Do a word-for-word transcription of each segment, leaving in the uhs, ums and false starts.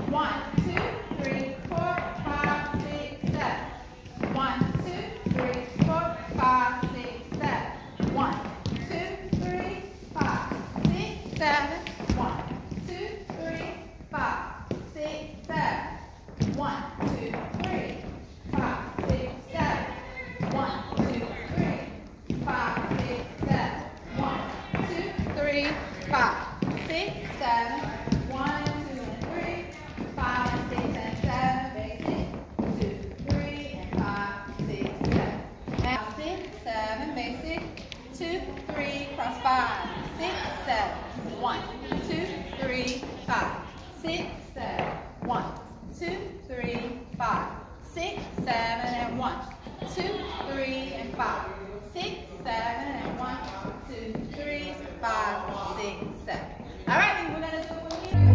One, two, three, four, five, six, seven. One, two, three, four, five, six, seven. One, two, three, five, six, seven. One, two, three, five, six, seven. One, two, three, five, six, seven. One, two, three, five, six, seven. One, two, three, five, six, seven. One, two, and three, five, six, and seven. Basic. Two, three, and five, six, seven. Now six, seven. Basic. Two, three, cross five, six, seven. One, two, three, five, six, seven. One, two, three, five, six, seven, and one, two, three, and five, six, seven, and one, two, three, five, six, seven. All right, we're gonna do it with you.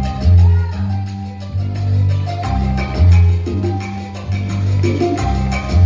Thank you.